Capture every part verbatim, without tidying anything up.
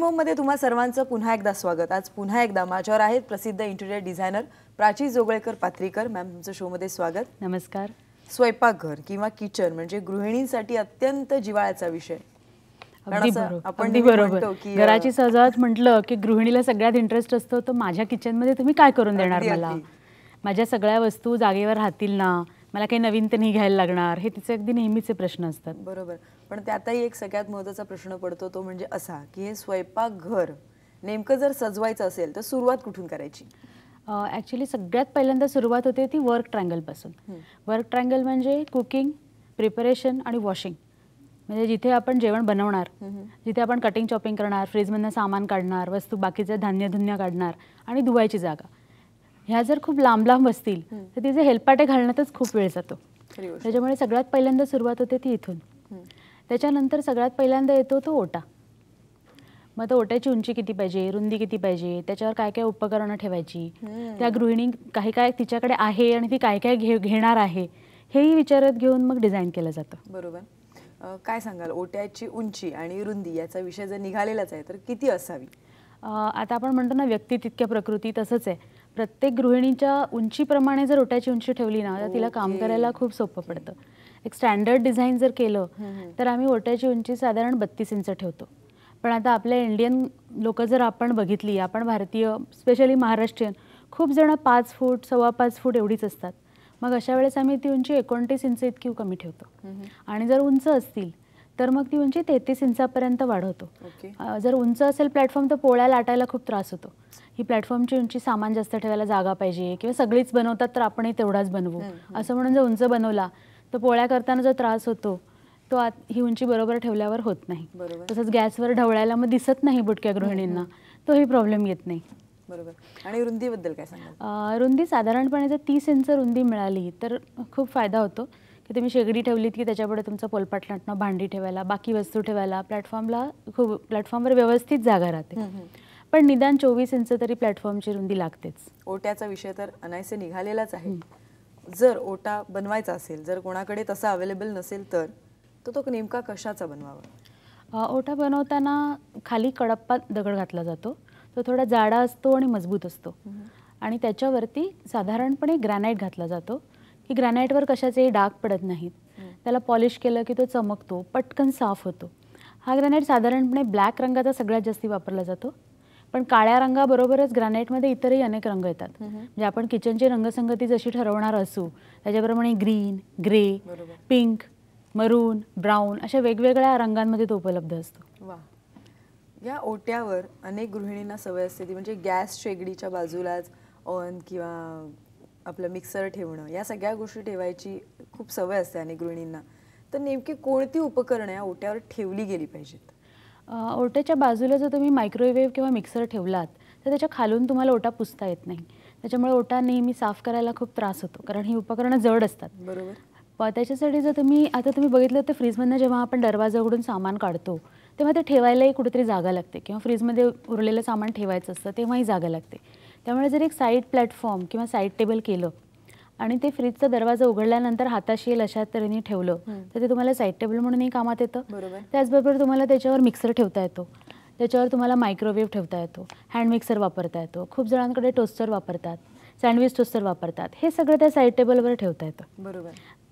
Dream home मध्ये तुम्हा सर्वांचं पुन्हा एकदा स्वागत। आज पुन्हा एकदा माझ्यावर आहेत प्रसिद्ध interior designer Prachi Joglekar Patrikar ma'am, तुमचं शो मध्ये स्वागत। नमस्कार। स्वयंपाकघर किंवा किचन म्हणजे गृहिणींसाठी अत्यंत जिव्हाळ्याचा विषय। आपण बरोबर घराची सजावट म्हटलं की गृहिणीला सगळ्यात इंटरेस्ट असतो, तर माझ्या किचन मध्ये तुम्ही काय करून देणार मला, माझ्या सगळ्या वस्तू जागेवर राहतील ना, मला काही नवीन तर नाही घ्यायला लागणार, हे तिचे अगदी नेहमीचे प्रश्न असतात। बरोबर, पण त्यातही एक सगळ्यात महत्त्वाचा प्रश्न पडतो तो म्हणजे असा की हे स्वयंपाकघर नेमकं जर सजवायचं असेल तर सुरुवात कुठून करायची? ॲक्च्युली सगळ्यात पहिल्यांदा सुरुवात होते ती वर्क ट्रायंगलपासून। वर्क ट्रायंगल म्हणजे कुकिंग, प्रिपरेशन आणि वॉशिंग। म्हणजे जिथे आपण जेवण बनवणार, जिथे आपण कटिंग चॉपिंग करणार, फ्रीजमधनं सामान काढणार, वस्तू बाकीचे धान्य धुन्य काढणार आणि धुवायची जागा, ह्या जर खूप लांब लांब असतील तर तिचे हेलपाटे घालण्यातच खूप वेळ जातो। त्याच्यामुळे सगळ्यात पहिल्यांदा सुरुवात होते ती इथून। त्याच्यानंतर सगळ्यात पहिल्यांदा येतो तो ओटा। मग तो ओट्याची उंची किती पाहिजे, रुंदी किती पाहिजे, त्याच्यावर काय काय उपकरणं ठेवायची, त्या गृहिणी काही काय तिच्याकडे आहे आणि ती काय काय घे घेणार आहे हेही विचारात घेऊन मग डिझाईन केलं जातं। बरोबर, काय सांगाल ओट्याची उंची आणि रुंदी याचा विषय जर निघालेलाच आहे तर किती असावी? आता आपण म्हणतो ना व्यक्ती तितक्या प्रकृती, तसंच आहे। प्रत्येक गृहिणीच्या उंचीप्रमाणे जर ओट्याची उंची ठेवली ना तर तिला काम करायला खूप सोपं पडतं। एक स्टँडर्ड डिझाईन जर केलं तर आम्ही ओट्याची उंची साधारण बत्तीस इंच ठेवतो। पण आता आपल्या इंडियन लोक जर आपण बघितली, आपण भारतीय स्पेशली महाराष्ट्रीयन, खूप जण पाच फूट सव्वा पाच फूट एवढीच असतात। मग अशा वेळेस आम्ही ती उंची एकोणतीस इंच इतकी कमी ठेवतो। आणि जर उंच असतील तर मग ती उंची तेहतीस इंचापर्यंत वाढवतो। जर उंच असेल प्लॅटफॉर्म तर पोळ्या लाटायला खूप त्रास होतो। ही प्लॅटफॉर्मची उंची सामान जास्त ठेवायला जागा पाहिजे, किंवा सगळीच बनवतात तर आपणही तेवढाच बनवू असं म्हणून जर उंच बनवला तर पोळ्या करताना जो त्रास होतो तो आत ही उंची बरोबर ठेवल्यावर होत नाही। तसंच गॅसवर ढवळायला मग दिसत नाही बुटक्या गृहिणींना, तोही प्रॉब्लेम येत नाही। बरोबर, आणि रुंदीबद्दल काय सांगाल? रुंदी साधारणपणे जर तीस इंच रुंदी मिळाली तर खूप फायदा होतो की तुम्ही शेगडी ठेवलीत की त्याच्यापुढे तुमचं पोलपाट लाटणं, भांडी ठेवायला, बाकी वस्तू ठेवायला प्लॅटफॉर्मला खूप प्लॅटफॉर्मवर व्यवस्थित जागा राहते। पण निदान चोवीस इंच तरी प्लॅटफॉर्मची रुंदी लागतेच। ओट्याचा विषय तर अनायसे निघालेलाच आहे। जर ओटा बनवायचा असेल, जर कोणाकडे तसा अवेलेबल नसेल तर तो तो नेमका कशाचा बनवावा? ओटा बनवताना खाली कडप्पा दगड घातला जातो। तो थोडा जाडा असतो आणि मजबूत असतो, आणि त्याच्यावरती साधारणपणे ग्रॅनाइट घातला जातो की ग्रॅनाइटवर कशाचेही डाग पडत नाहीत। त्याला पॉलिश केलं की तो चमकतो, पटकन साफ होतो। हा ग्रॅनाइट साधारणपणे ब्लॅक रंगाचा सगळ्यात जास्ती वापरला जातो, पण काळ्या रंगाबरोबरच ग्रॅनाइटमध्ये इतरही अनेक रंग येतात। म्हणजे आपण किचनची रंगसंगती जशी ठरवणार असू त्याच्याप्रमाणे green, grey, pink, maroon, brown अशा वेगवेगळ्या रंगांमध्ये तो उपलब्ध असतो। वा, या ओट्यावर अनेक गृहिणींना सवय असते ती म्हणजे गॅस शेगडीच्या बाजूलाच ओव्हन किंवा आपलं मिक्सर ठेवणं, या सगळ्या गोष्टी ठेवायची खूप सवय असते अनेक गृहिणींना। तर नेमकी कोणती उपकरणे या ओट्यावर ठेवली गेली पाहिजेत? ओट्याच्या बाजूला जर तुम्ही मायक्रोवेव्ह किंवा मिक्सर ठेवलात तर त्याच्या खालून तुम्हाला ओटा पुसता येत नाही। त्याच्यामुळे ओटा नेहमी साफ करायला खूप त्रास होतो, कारण ही उपकरणं जड असतात। बरोबर, त्याच्यासाठी जर तुम्ही आता तुम्ही बघितलं तर फ्रीजमधनं जेव्हा आपण दरवाजा उघडून सामान काढतो तेव्हा ते ठेवायलाही कुठेतरी जागा लागते, किंवा फ्रीजमध्ये उरलेलं सामान ठेवायचं असतं तेव्हाही जागा लागते। त्यामुळे जर एक साईड प्लॅटफॉर्म किंवा साईड टेबल केलं आणि ते फ्रीजचा दरवाजा उघडल्यानंतर हाताशी येईल अशा तऱ्हेने ठेवलं तर ते तुम्हाला साईड टेबल म्हणूनही कामात येतं। त्याचबरोबर तुम्हाला त्याच्यावर मिक्सर ठेवता येतो, त्याच्यावर तुम्हाला मायक्रोवेव्ह ठेवता येतो, हँड मिक्सर वापरता येतो, खूप जणांकडे टोस्टर वापरतात, सँडविच टोस्टर वापरतात, हे सगळं त्या साईड टेबलवर ठेवता येतं। बरोबर,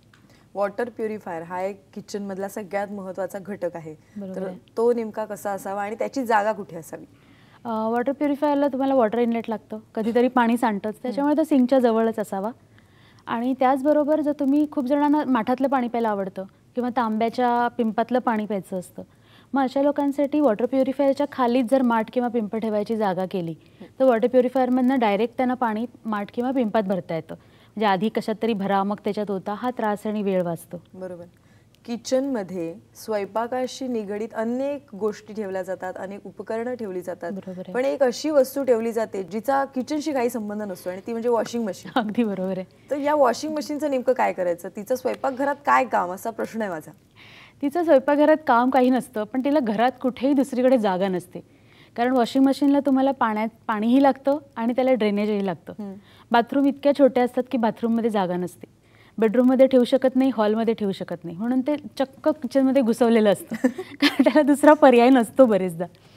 वॉटर प्युरिफायर हा एक किचन मधला सगळ्यात महत्त्वाचा घटक आहे, तर तो नेमका कसा असावा आणि त्याची जागा कुठे असावी? वॉटर प्युरिफायरला तुम्हाला वॉटर इनलेट लागतं, कधीतरी पाणी सांडतंच, त्याच्यामुळे तो सिंकच्या जवळच असावा। आणि त्याचबरोबर जर तुम्ही खूप जणांना माठातलं पाणी प्यायला आवडतं किंवा तांब्याच्या पिंपातलं पाणी प्यायचं असतं, मग अशा लोकांसाठी वॉटर प्युरिफायरच्या खालीच जर माठ किंवा पिंप ठेवायची जागा केली तर वॉटर प्युरिफायरमधनं डायरेक्ट त्यांना पाणी माठ किंवा पिंपात भरता येतं। म्हणजे आधी कशात तरी भरा मग त्याच्यात होता, हा त्रास आणि वेळ वाचतो। बरोबर, किचनमध्ये स्वयंपाकाशी निगडीत अनेक गोष्टी ठेवल्या जातात, अनेक उपकरणं ठेवली जातात, पण एक अशी वस्तू ठेवली जाते जिचा किचनशी काही संबंध नसतो आणि ती म्हणजे वॉशिंग मशीन। अगदी बरोबर आहे। तर या वॉशिंग मशीनचं नेमकं काय करायचं, तिचं स्वयंपाकघरात काय काम, असा प्रश्न आहे माझा। तिचं स्वयंपाकघरात काम काही नसतं, पण तिला घरात कुठेही दुसरीकडे जागा नसते, कारण वॉशिंग मशीनला तुम्हाला पाण्यात पाणीही लागतं आणि त्याला ड्रेनेजही लागतं। बाथरूम इतक्या छोट्या असतात की बाथरूममध्ये जागा नसते, बेडरूममध्ये ठेवू शकत नाही, हॉलमध्ये ठेवू शकत नाही, म्हणून ते चक्क किचनमध्ये घुसवलेलं असतं कारण त्याला दुसरा पर्याय नसतो बरेचदा।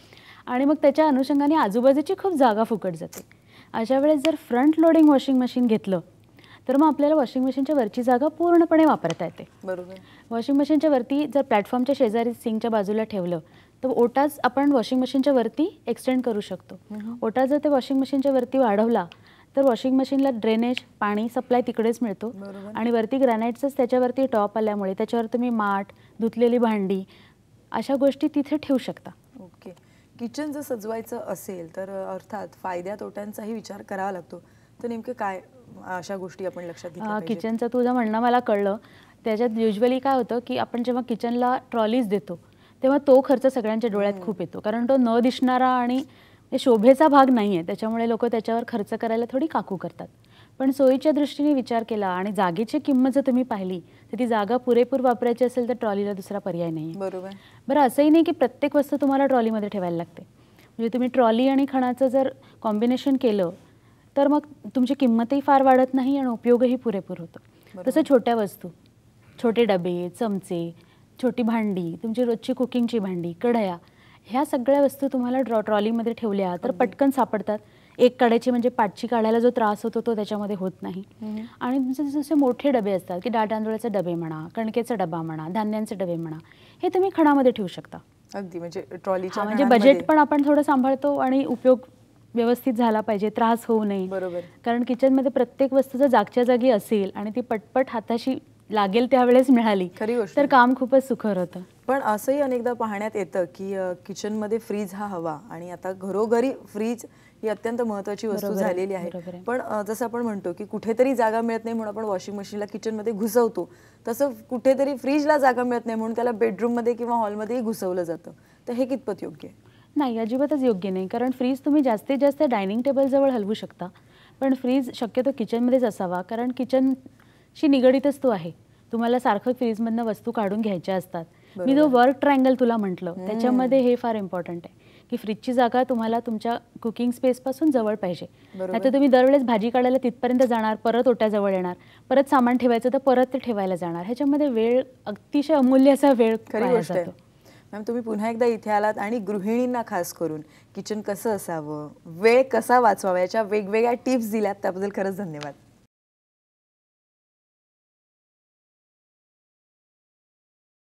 आणि मग त्याच्या अनुषंगाने आजूबाजूची खूप जागा फुकट जाते. अशा वेळेस जर फ्रंट लोडिंग वॉशिंग मशीन घेतलं तर मग आपल्याला वॉशिंग मशीनच्या वरची जागा पूर्णपणे वापरता येते. बरोबर. वॉशिंग मशीनच्या वरती जर प्लॅटफॉर्मच्या शेजारी सिंकच्या बाजूला ठेवलं तर ओटाच आपण वॉशिंग मशीनच्या वरती एक्सटेंड करू शकतो. ओटा जर ते वॉशिंग मशीनच्या वरती वाढवला तर वॉशिंग मशीनला ड्रेनेज पाणी सप्लाय तिकडेच मिळतो आणि वरती ग्रॅनाइटचंच त्याच्यावरती टॉप आल्यामुळे त्याच्यावर तुम्ही माठ, धुतलेली भांडी अशा गोष्टी तिथे ठेवू शकता. ओके. किचन जर सजवायचं असेल तर अर्थात फायद्या तोट्यांचाही विचार करावा लागतो. तर नेमकं काय अशा गोष्टी आपण लक्षात घेतल्या पाहिजेत? किचनचं तुझं म्हणणं मला कळलं. त्याच्यात युजली काय होतं की आपण जेव्हा किचनला ट्रॉलीज देतो तेव्हा तो खर्च सगळ्यांच्या डोळ्यात खूप येतो, कारण तो न दिसणारा आणि शोभेचा भाग नाही आहे, त्याच्यामुळे लोक त्याच्यावर खर्च करायला थोडी काकू करतात. पण सोयीच्या दृष्टीने विचार केला आणि जागेची किंमत जर तुम्ही पाहिली तर ती जागा पुरेपूर वापरायची असेल तर ट्रॉलीला दुसरा पर्याय नाही. बरोबर. बरं, असंही नाही की प्रत्येक वस्तू तुम्हाला ट्रॉलीमध्ये ठेवायला लागते. म्हणजे तुम्ही ट्रॉली आणि खणाचं जर कॉम्बिनेशन केलं तर मग तुमची किंमतही फार वाढत नाही आणि उपयोगही पुरेपूर होतो. तसं छोट्या वस्तू, छोटे डबे, चमचे, छोटी भांडी, तुमची रोजची कुकिंगची भांडी, कढया, ह्या सगळ्या वस्तू तुम्हाला ट्रॉ ट्रॉलीमध्ये ठेवल्या तर पटकन सापडतात. एक काढायची म्हणजे पाठची काढायला जो त्रास होतो तो त्याच्यामध्ये होत नाही. आणि तुमचे जसे मोठे डबे असतात की डाळ तांदूळाचे डबे म्हणा, कणकेचा डबा म्हणा, धान्यांचे डबे म्हणा, हे तुम्ही खणामध्ये ठेवू शकता. अगदी म्हणजे ट्रॉलीच्या म्हणजे बजेट पण आपण थोडं सांभाळतो आणि उपयोग व्यवस्थित झाला पाहिजे, त्रास होऊ नये. बरोबर. कारण किचनमध्ये प्रत्येक वस्तू जर जागच्या जागी असेल आणि ती पटपट हाताशी लागेल त्यावेळेस मिळाली तर काम खूपच सुखर होतं. पण असंही अनेकदा पाहण्यात येतं की किचनमध्ये फ्रीज हा हवा आणि आता घरोघरी फ्रीज ही अत्यंत महत्त्वाची वस्तू झालेली आहे. पण जसं आपण म्हणतो की कुठेतरी जागा मिळत नाही म्हणून आपण वॉशिंग मशीनला किचनमध्ये घुसवतो, तसं कुठेतरी फ्रीजला जागा मिळत नाही म्हणून त्याला बेडरूममध्ये किंवा हॉलमध्येही घुसवलं जातं. तर हे कितपत योग्य आहे? नाही, अजिबातच योग्य नाही. कारण फ्रीज तुम्ही जास्तीत जास्त डायनिंग टेबलजवळ हलवू शकता, पण फ्रीज शक्यतो किचनमध्येच असावा, कारण किचनशी निगडीतच तो आहे. तुम्हाला सारखं फ्रीजमधनं वस्तू काढून घ्यायच्या असतात. मी जो वर्क ट्रायंगल तुला म्हटलं त्याच्यामध्ये हे फार इम्पॉर्टंट आहे की फ्रीजची जागा तुम्हाला तुमच्या कुकिंग स्पेसपासून जवळ पाहिजे. नाहीतर तुम्ही दरवेळेस भाजी काढायला तिथपर्यंत जाणार, परत ओट्याजवळ येणार, परत सामान ठेवायचं तर परत ते ठेवायला जाणार. ह्याच्यामध्ये वेळ, अतिशय अमूल्य असा वेळ वाया जातो. मॅम, तुम्ही पुन्हा एकदा इथे आलात आणि गृहिणींना खास करून किचन कसं असावं, वेळ कसा वाचवावा याच्या वेगवेगळ्या टिप्स दिल्यात, त्याबद्दल खरंच धन्यवाद.